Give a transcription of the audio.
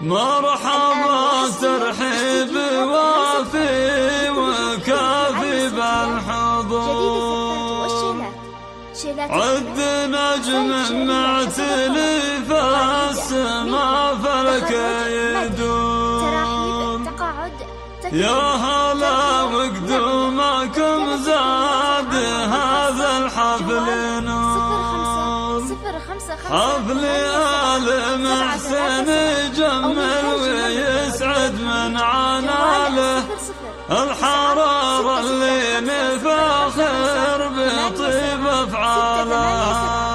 مرحبا ترحيب وافي وكافي بالحضور، عد نجم معتلي فالسما فلك يدور، يا هلا وقدومكم زاد هذا الحفل نور، حفل آل محسن جمل ويسعد من عناله، الحرارة اللي نفاخر بطيب أفعاله.